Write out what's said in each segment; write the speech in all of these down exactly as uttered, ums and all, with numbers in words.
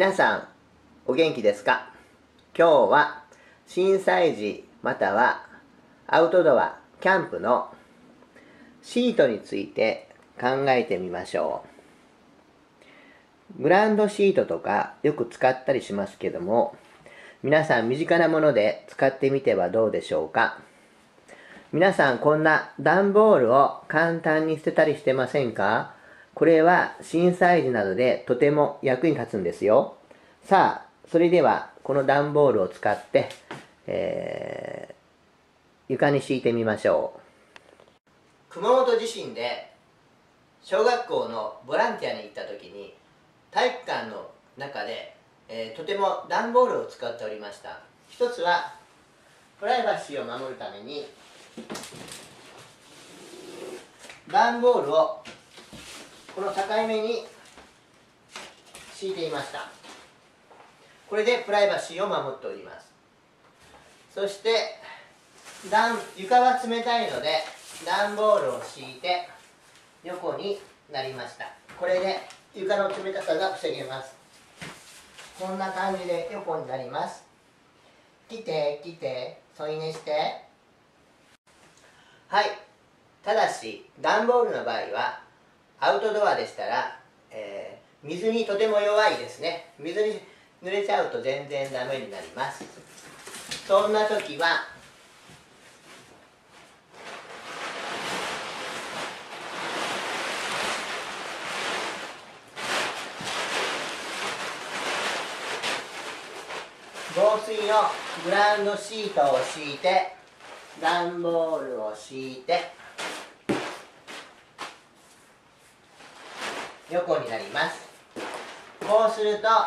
皆さんお元気ですか？今日は震災時またはアウトドア、キャンプのシートについて考えてみましょう。グラウンドシートとかよく使ったりしますけども、皆さん身近なもので使ってみてはどうでしょうか？皆さんこんな段ボールを簡単に捨てたりしてませんか？これは震災時などでとても役に立つんですよ。さあ、それではこの段ボールを使って、えー、床に敷いてみましょう。熊本地震で小学校のボランティアに行った時に体育館の中で、えー、とても段ボールを使っておりました。一つはプライバシーを守るために段ボールをこの境目に敷いていました。これでプライバシーを守っております。そして段床は冷たいので段ボールを敷いて横になりました。これで床の冷たさが防げます。こんな感じで横になります。来て来て添い寝して。はい。ただし段ボールの場合はアウトドアでしたら、えー、水にとても弱いですね。水に濡れちゃうと全然ダメになります。そんな時は防水のグラウンドシートを敷いて段ボールを敷いて横になります。こうするとあ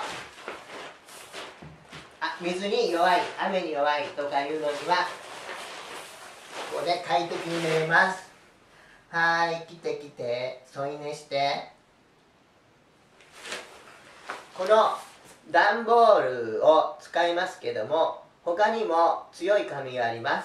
水に弱い、雨に弱いとかいうのにはここで快適に寝れます。はい、来て来て添い寝して。この段ボールを使いますけども、他にも強い紙があります。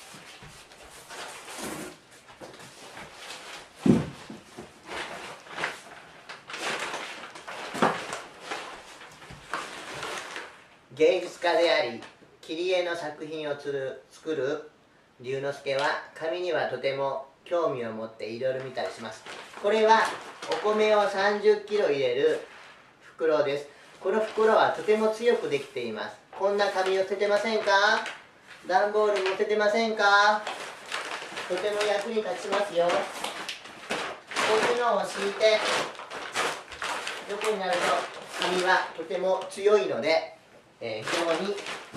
芸術家であり切り絵の作品をつる作る龍之介は紙にはとても興味を持っていろいろ見たりします。これはお米をさんじゅっキロ入れる袋です。この袋はとても強くできています。こんな紙を捨ててませんか？段ボールも捨ててませんか？とても役に立ちますよ。こういうのを敷いて横になると紙はとても強いので、えー、非常にこ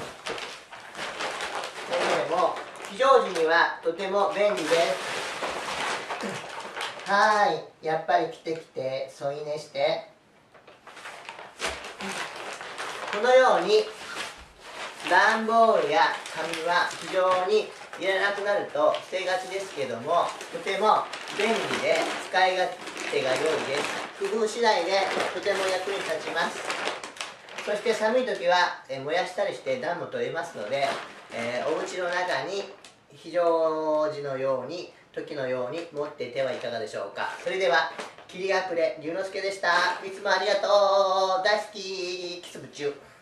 れでも非常時にはとても便利です。はい、やっぱり来て来て添い寝して。このように段ボールや紙は非常にいらなくなると捨てがちですけども、とても便利で使い勝手が良いです。工夫次第でとても役に立ちます。そして寒い時はえ燃やしたりして暖も取れますので、えー、お家の中に非常時のように時のように持っていてはいかがでしょうか。それでは霧隠れ龍之介でした。いつもありがとう。大好き。キスブチュー。